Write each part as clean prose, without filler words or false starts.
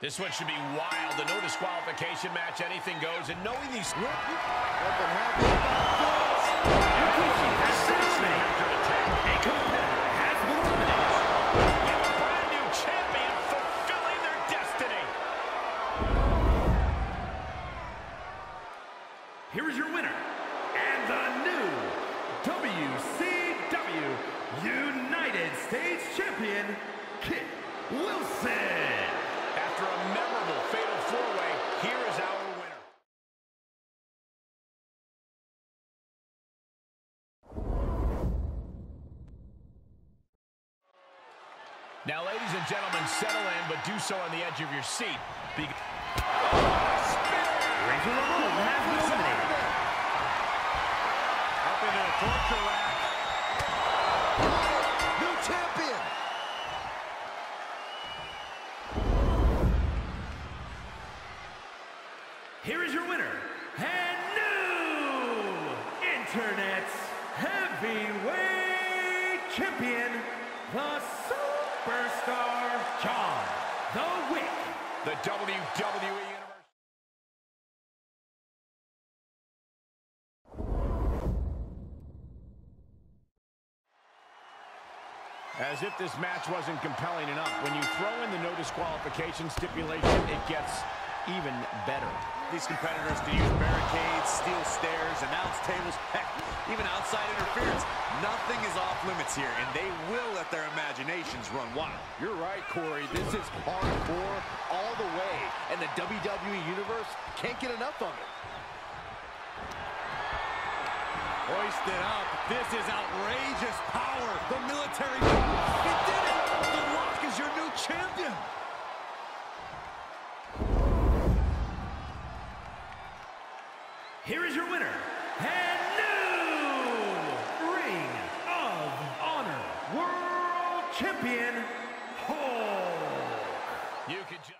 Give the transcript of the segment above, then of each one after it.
This one should be wild. The no disqualification match, anything goes. And knowing these... Here is your winner, and the new WCW United States Champion, Kit Wilson. After a memorable fatal four-way, here is our winner. Now, ladies and gentlemen, settle in, but do so on the edge of your seat. Razor Ramon has been eliminated. Up into a torture rack. New champion. Here is your winner, and new Internet's heavyweight champion, the Superstar John the Wick. The WWE Universe. As if this match wasn't compelling enough, when you throw in the no disqualification stipulation, it gets even better. These competitors can use barricades, steel stairs, announce tables, heck, even outside interference. Nothing is off limits here, and they will let their imaginations run wild. You're right, Corey. This is hardcore all the way, and the WWE Universe can't get enough of it. Hoisted up. This is outrageous power. The military. It did it. The Rock is your new champion. Here is your winner, and new Ring of Honor World Champion, Hulk. You could just...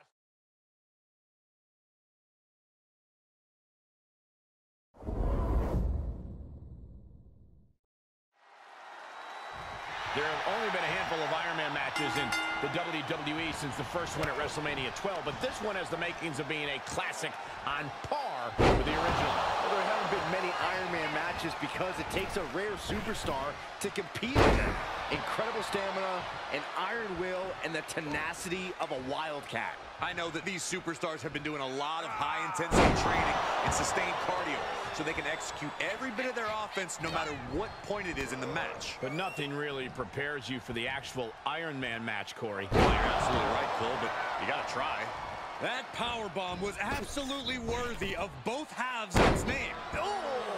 There have only been a handful of Iron Man matches in the WWE since the first one at WrestleMania 12, but this one has the makings of being a classic on par with the original. Well, there haven't been many Iron Man matches because it takes a rare superstar to compete in them. Incredible stamina, an iron will, and the tenacity of a wildcat. I know that these superstars have been doing a lot of high-intensity training and sustained cardio, so they can execute every bit of their offense no matter what point it is in the match. But nothing really prepares you for the actual Iron Man match, Corey. Well, you're absolutely right, Cole, but you gotta try. That powerbomb was absolutely worthy of both halves of its name. Oh!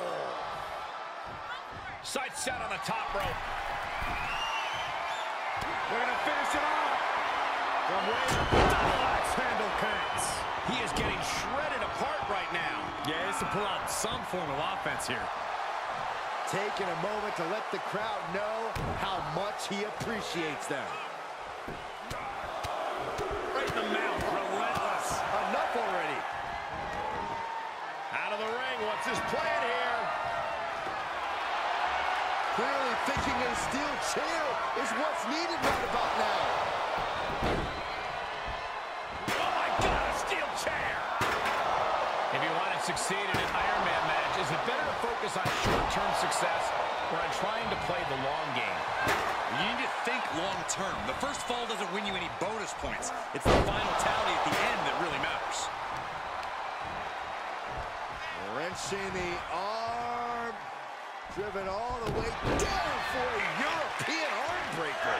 Sights set on the top rope. They're gonna finish it off. From way up, double axe handle connects. He is getting shredded apart right now. Yeah, he has to pull out some form of offense here. Taking a moment to let the crowd know how much he appreciates them. Right in the mouth, relentless. Enough already. Out of the ring, what's his plan here? Clearly thinking a steel chair is what's needed right about now. Oh my God, a steel chair! If you want to succeed in an Iron Man match, is it better to focus on short-term success or on trying to play the long game? You need to think long-term. The first fall doesn't win you any bonus points. It's the final tally at the end that really matters. Wrenching the arm. Driven all the way down for a European arm breaker.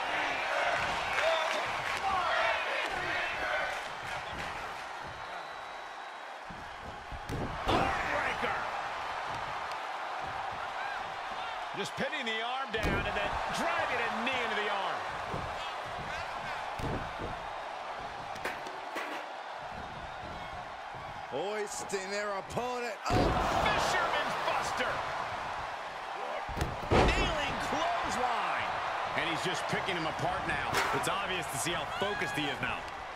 Armbreaker! Just pinning the arm down and then driving a knee into the arm. Hoisting their opponent up. Fisherman's Buster! Kneeling clothesline! And he's just picking him apart now. It's obvious to see how focused he is now.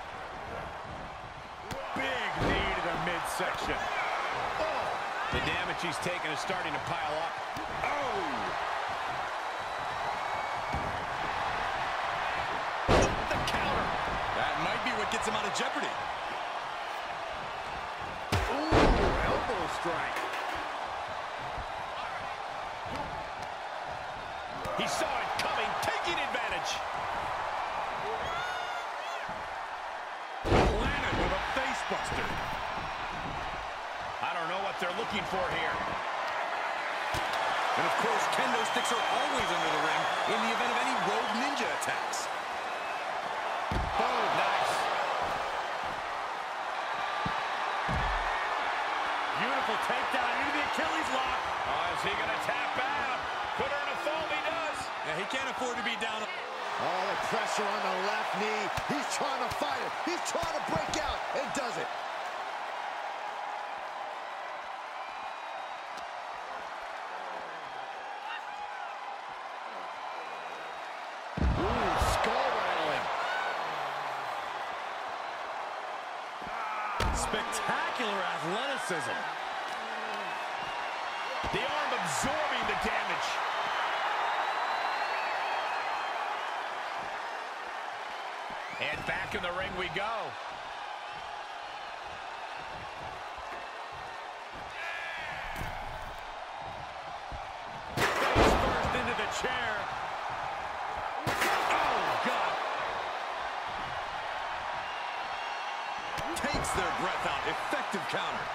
Big knee to the midsection. Oh! The damage he's taken is starting to pile up. Oh! The counter. That might be what gets him out of jeopardy. Ooh, elbow strike. He saw it coming, taking advantage. Landed with a face buster. I don't know what they're looking for here. And of course, kendo sticks are always under the ring in the event of any rogue ninja attacks. Oh, nice. Beautiful takedown into the Achilles lock. Oh, is he going to tap out? Put her in a foam, he does. Yeah, he can't afford to be down. All the pressure on the left knee. He's trying to fight it. He's trying to break out and does it. Ooh, skull rattling. Spectacular athleticism. The arm absorbing the damage. And back in the ring we go. Face first into the chair. Oh, God. Takes their breath out. Effective counter.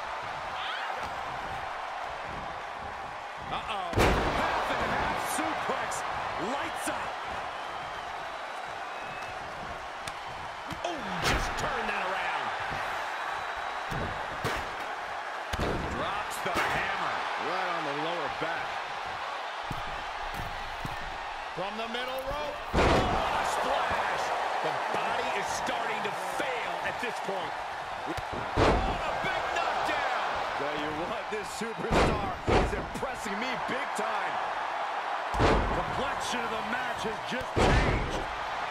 Uh-oh. Half and half suplex. Lights out. Oh, just turn that around. Drops the hammer. Right on the lower back. From the middle rope. Oh, a splash. The body is starting to fail at this point. Oh, a big knockdown. Tell you what, this superstar is impressing me big time. The complexion of the match has just changed.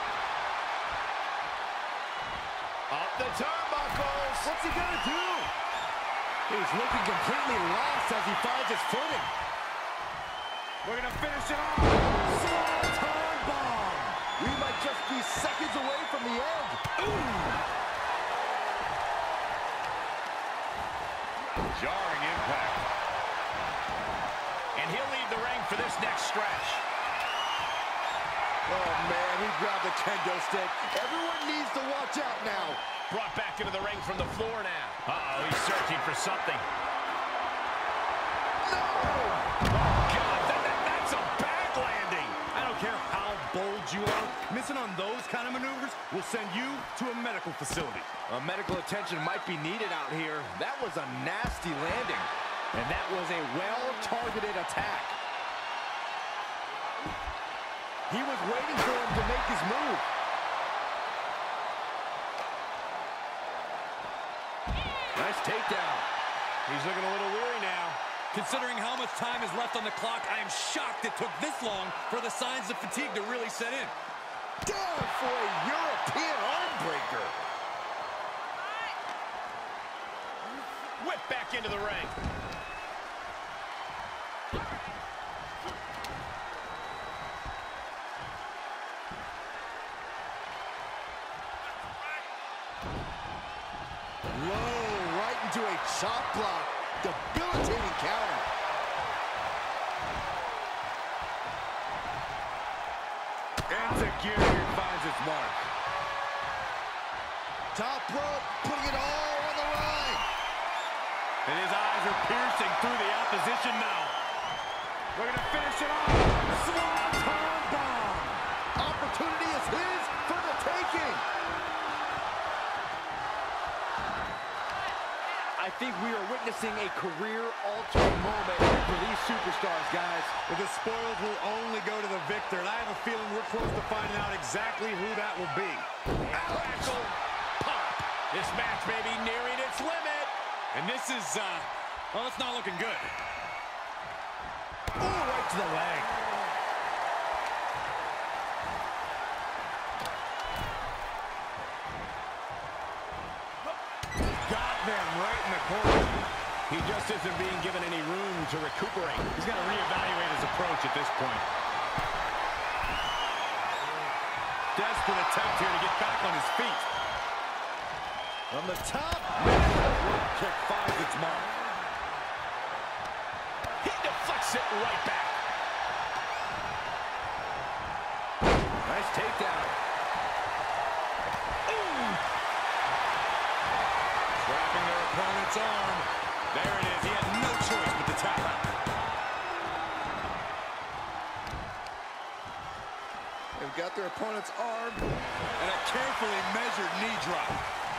Up the turnbuckles. What's he gonna do? He's looking completely lost as he finds his footing. We're gonna finish it off. Swanton bomb. We might just be seconds away from the end. Jarring impact. And he'll leave the ring for this next stretch. Oh, man, he grabbed the kendo stick. Everyone needs to watch out now. Brought back into the ring from the floor now. Uh-oh, he's searching for something. No! God, that's a bad landing. I don't care how bold you are. Missing on those kind of maneuvers will send you to a medical facility. Medical attention might be needed out here. That was a nasty landing. And that was a well-targeted attack. He was waiting for him to make his move. Nice takedown. He's looking a little weary now. Considering how much time is left on the clock, I am shocked it took this long for the signs of fatigue to really set in. Down for a European arm breaker. Whip back into the ring. Low, right into a chop block. Debilitating counter. Enzuigiri finds its mark. Top rope, putting it all on the line. And his eyes are piercing through the opposition now. We're going to finish it off. Swanton bomb. Opportunity is his for the taking. I think we are witnessing a career-altering moment for these superstars, guys. The spoils will only go to the victor, and I have a feeling we're close to finding out exactly who that will be. Axel pop. This match may be nearing its limit. And this is, well, it's not looking good. Ooh, right to the leg. Got them right in the corner. He just isn't being given any room to recuperate. He's got to reevaluate his approach at this point. Desperate attempt here to get back on his feet. From the top. Kick finds its mark. He deflects it right back. Nice takedown. Ooh. Trapping their opponent's arm. There it is. He had no choice but to tap out. They've got their opponent's arm. And a carefully measured knee drop.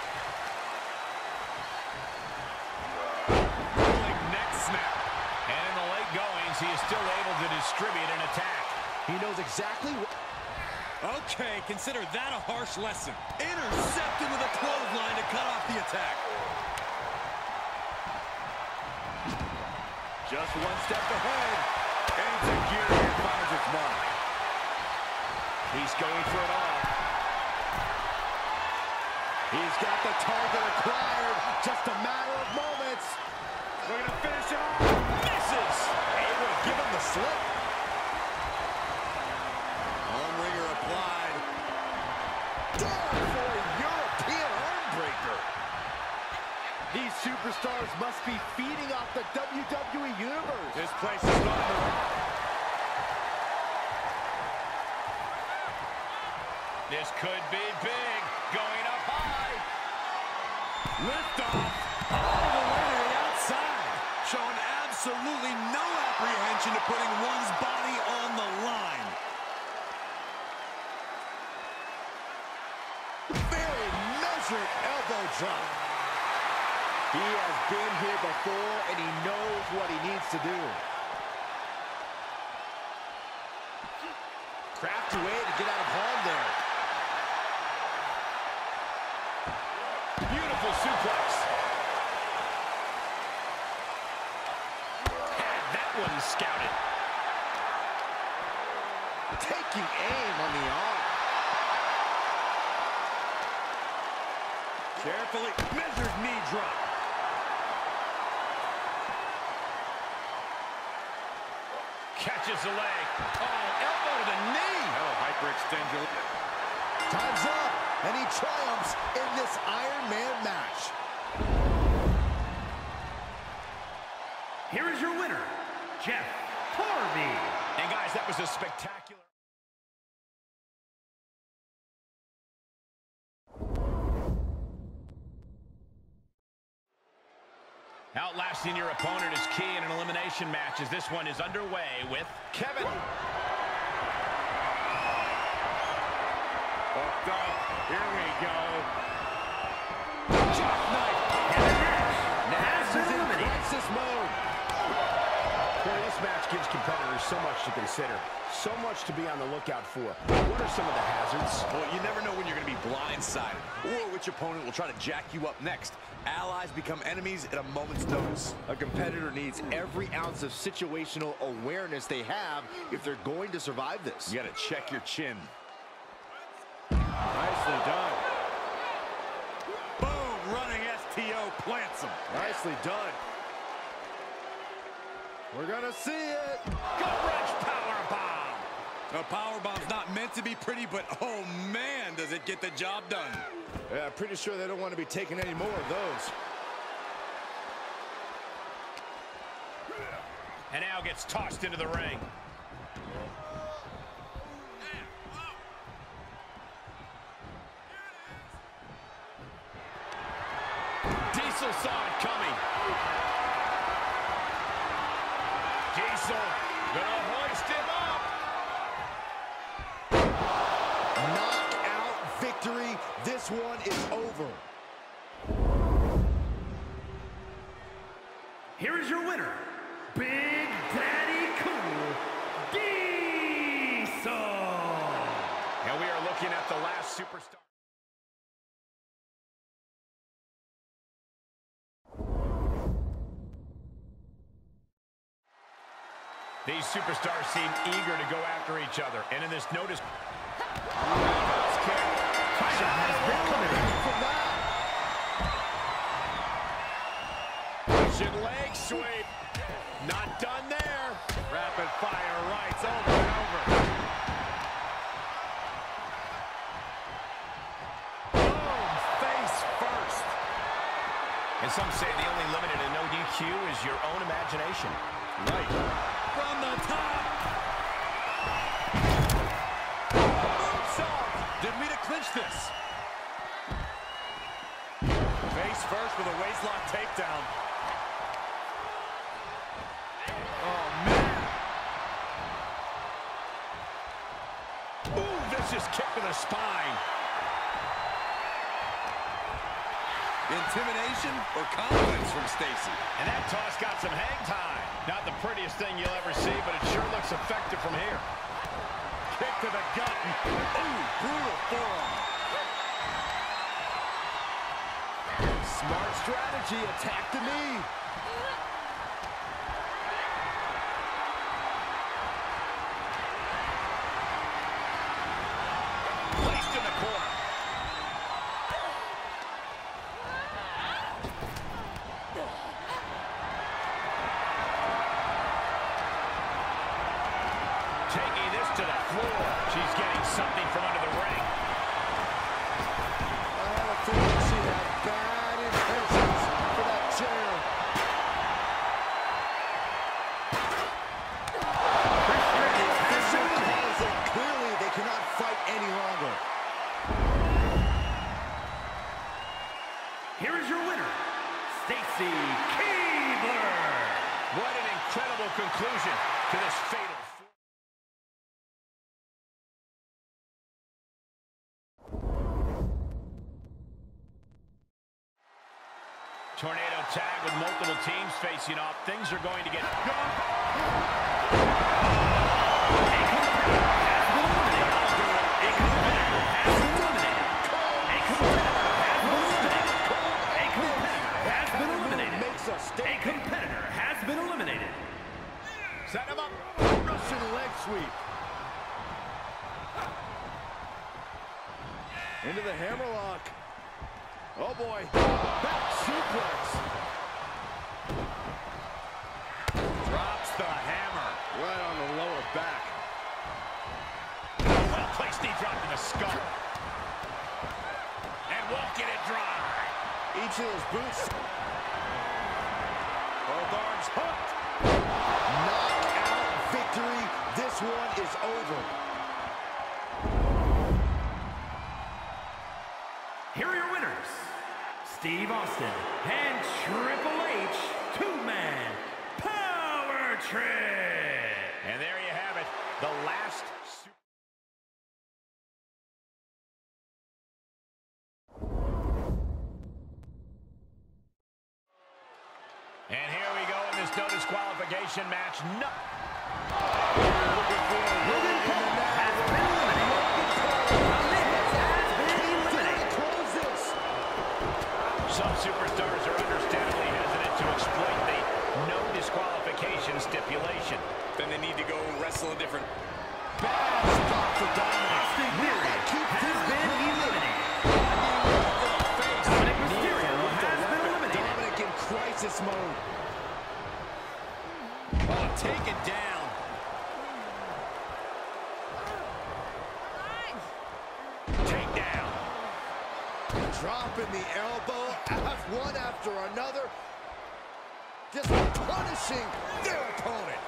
Rolling neck snap. And in the late goings, he is still able to distribute an attack. He knows exactly what... Okay, consider that a harsh lesson. Intercepted with a clothesline to cut off the attack. Just one step ahead. And Tajiri finds its mark. He's going for it all. He's got the target acquired. Just a matter of moments. We're going to finish it off. Misses. Able to give him the slip. Armringer applied. Down for a European armbreaker. These superstars must be feeding off the WWE Universe. This place is thundering. This could be big. Going up high. Lift off. All the way to the outside. Showing absolutely no apprehension to putting one's body on the line. Very measured elbow drop. He has been here before, and he knows what he needs to do. Crafty way to get out of harm there. Beautiful suplex. Had that one scouted. Taking aim on the arm. Carefully measured knee drop. Catches the leg. Oh, elbow to the knee. Oh, hyperextend your... Time's up, and he triumphs in this Iron Man match. Here is your winner, Jeff Hardy. And guys, that was a spectacular... Outlasting your opponent is key in an elimination match, as this one is underway with Kevin. Hooked up. Here we go. Jackknife. And the match Now has this been is in eliminated. crisis mode. Corey, this match gives competitors so much to consider, so much to be on the lookout for. What are some of the hazards? Well, you never know when you're going to be blindsided or which opponent will try to jack you up next. Allies become enemies at a moment's notice. A competitor needs every ounce of situational awareness they have if they're going to survive this. You got to check your chin. Nicely done. Boom! Running STO plants him. Nicely done. We're gonna see it. Gut-wrench powerbomb. A powerbomb's not meant to be pretty, but oh man, does it get the job done. Yeah, pretty sure they don't want to be taking any more of those. And now gets tossed into the ring. Diesel saw it coming. Diesel gonna hoist him up. Knockout victory. This one is over. Here is your winner, Big Daddy Cool, Diesel. And we are looking at the last superstar. These superstars seem eager to go after each other. And in this notice... Roundhouse kick. Fighter has been eliminated. Russian leg sweep. Not done there. Rapid fire rights over and over. Boom. Face first. And some say the only limit in a no DQ is your own imagination. Right. From the top. Moonsault. Didn't mean to clinch this. Face first with a waistlock takedown. Oh, man. Ooh, vicious kick to the spine. Intimidation or confidence from Stacy? And that toss got some hang time. Not the prettiest thing you'll ever see, but it sure looks effective from here. Kick to the gut. Ooh, brutal forearm. Smart strategy, attack the knee. Placed in the corner. Taking this to the floor. She's getting something from under the ring. I have a feeling she had bad intentions for that chair. Clearly, they cannot fight any longer. Here is your winner, Stacy Keibler. What an incredible conclusion to this fatal. Tornado tag with multiple teams facing off. Things are going to get A competitor has been eliminated. set him up. Russian leg sweep. Into the hammerlock. Oh boy. Back suplex. Drops the hammer. Right on the lower back. Well placed knee drop to the skull. And won't get it dry. Each of those boots. Both arms hooked. Knockout victory. This one is over. Here are your winners, Steve Austin and Triple H two-man power trip. And there you have it. The last. And here we go in this no disqualification match. No. Some superstars are understandably hesitant to exploit the no disqualification stipulation. Then they need to go wrestle a different. Bad stop for Dominic. Austin Theory has been eliminated. Dominic Mysterio has been eliminated. Dominic in crisis mode. Oh, taken down. Takedown. Dropping the elbow. One after another. Just punishing their opponent.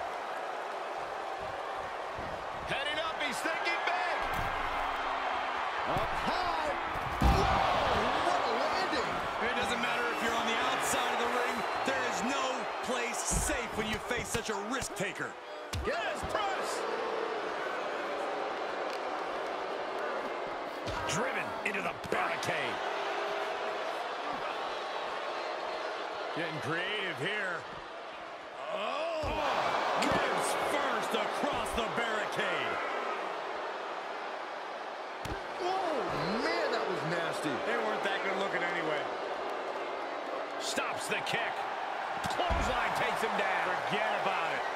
Heading up, he's thinking big. Up high. Whoa, what a landing. It doesn't matter if you're on the outside of the ring. There is no place safe when you face such a risk taker. Get his press. Driven into the barricade. Getting creative here. Oh! Gives first across the barricade. Oh, man, that was nasty. They weren't that good looking anyway. Stops the kick. Clothesline takes him down. Forget about it.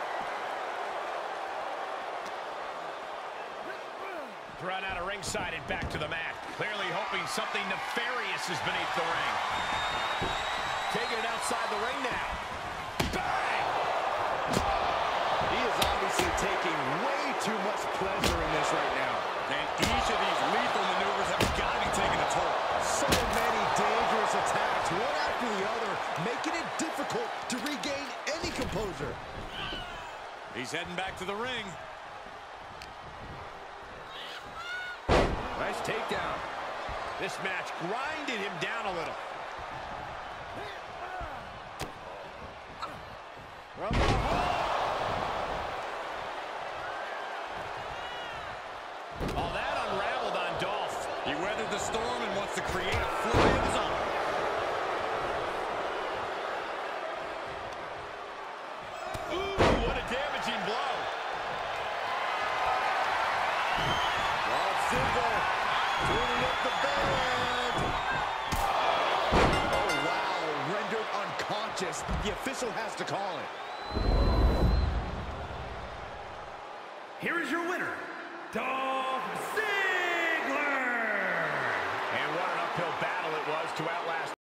Run out of ringside and back to the mat. Clearly hoping something nefarious is beneath the ring. Taking it outside the ring now. Bang! He is obviously taking way too much pleasure in this right now. And each of these lethal maneuvers have got to be taking a toll. So many dangerous attacks, one after after the other, making it difficult to regain any composure. He's heading back to the ring. Nice takedown. This match grinded him down a little. Oh, that unraveled on Dolph. He weathered the storm and wants to create a flurry of his own. Ooh, what a damaging blow. Ziggler turning up the band. Oh, wow, rendered unconscious. The official has to call it. Here is your winner, Dolph Ziggler. And what an uphill battle it was to outlast